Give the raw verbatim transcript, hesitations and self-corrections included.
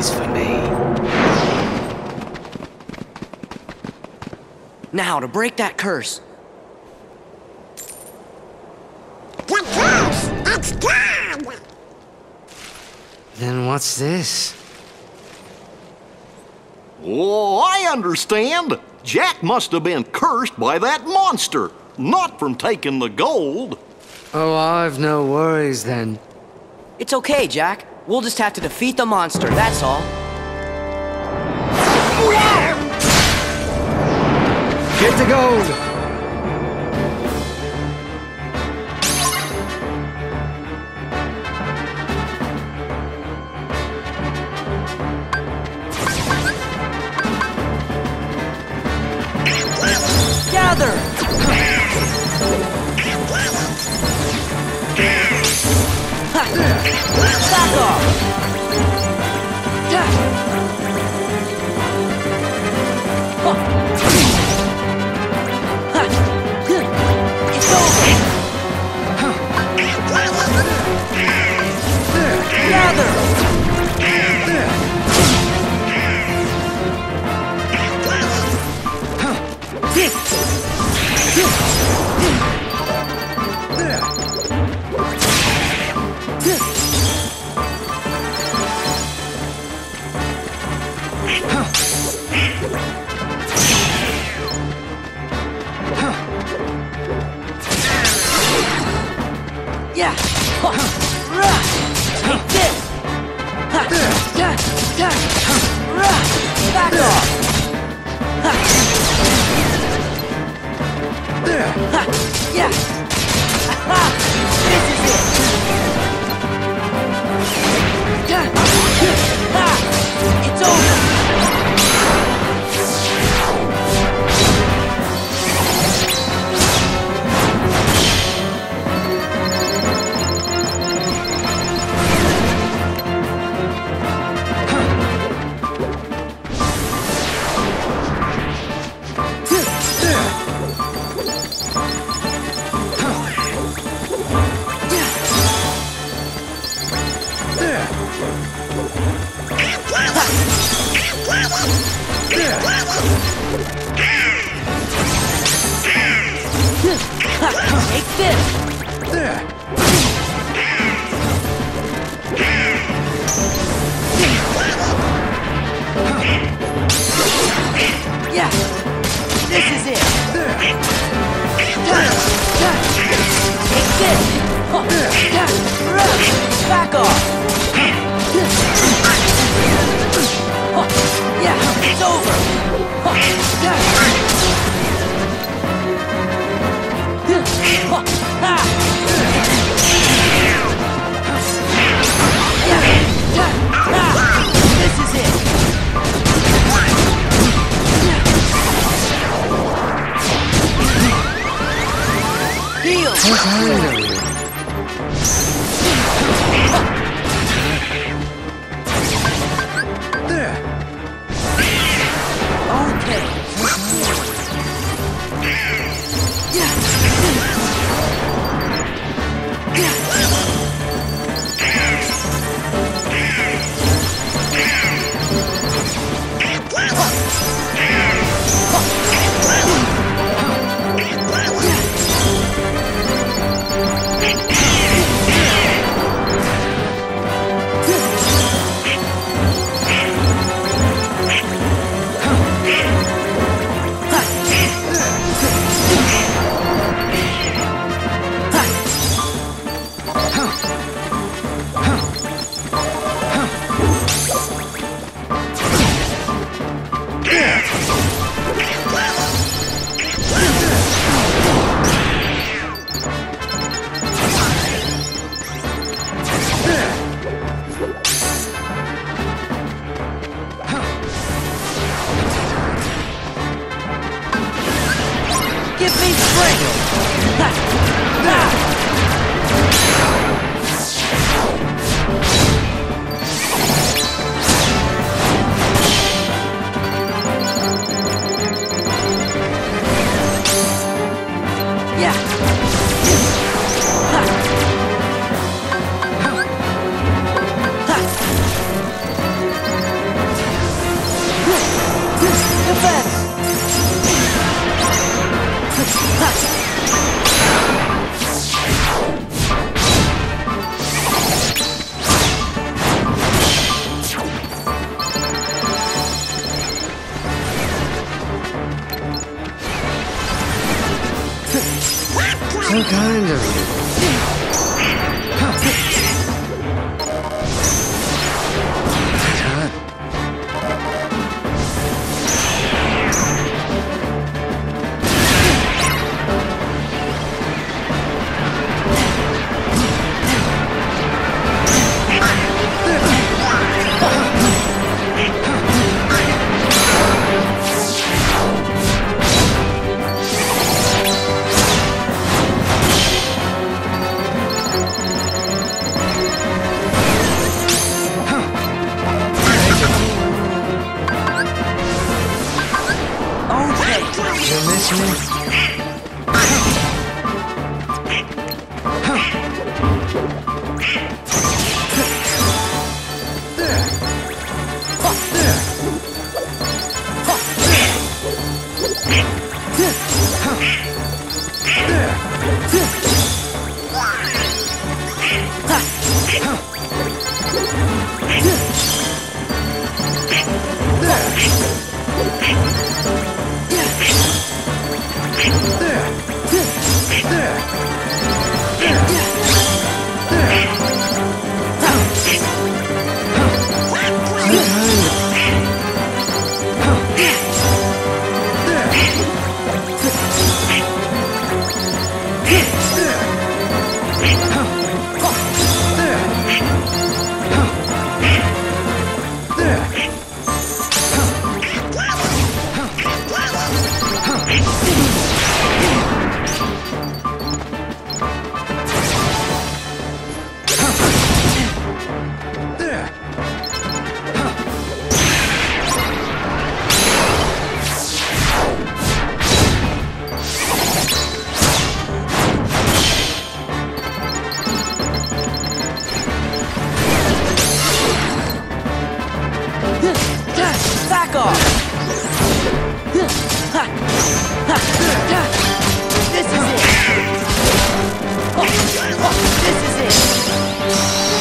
always for me. Now, to break that curse. The curse! It's gone! Then what's this? Oh, I understand. Jack must have been cursed by that monster, not from taking the gold. Oh, I've no worries then. It's okay, Jack. We'll just have to defeat the monster, that's all. Get the gold! Gather! Back off! It's over! Gather! Yeah! Take this! Back off! Yeah! This is it! It's over! Take this! Yeah! This is it! Take this! Back off! Yeah! It's over! This is it! So kind of you. Back off! This is it! This is it!